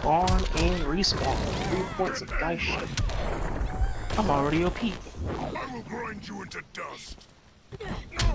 spawn and respawn. 3 points of dice shit. I'm already OP. I will grind you into dust.